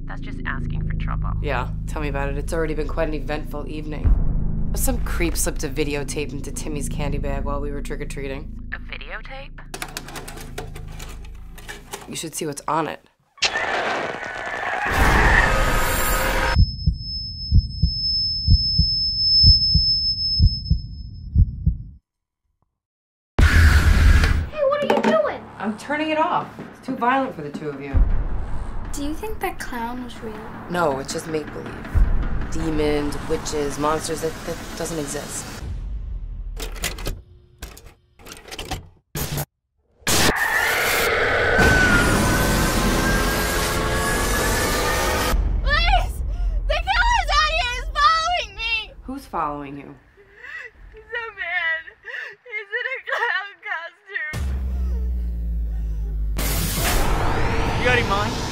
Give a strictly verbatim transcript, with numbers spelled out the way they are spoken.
That's just asking for trouble. Yeah, tell me about it. It's already been quite an eventful evening. Some creep slipped a videotape into Timmy's candy bag while we were trick-or-treating. A videotape? You should see what's on it. I'm turning it off. It's too violent for the two of you. Do you think that clown was real? No, it's just make-believe. Demons, witches, monsters, that, that doesn't exist. Please! The killer's out here! He's following me! Who's following you? He's a man. He's in a clown costume. You got any mind?